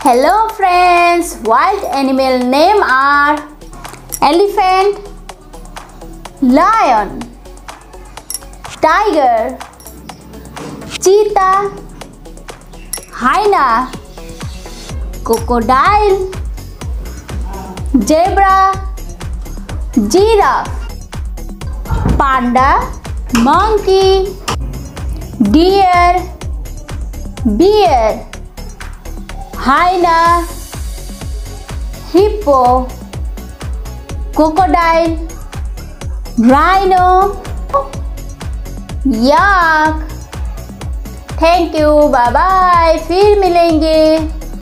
Hello friends, wild animal name are elephant, lion, tiger, cheetah, hyena, crocodile, zebra, giraffe, panda, monkey, deer, bear, hyena, hippo, crocodile, rhino, yak. Thank you, bye bye, फिर मिलेंगे।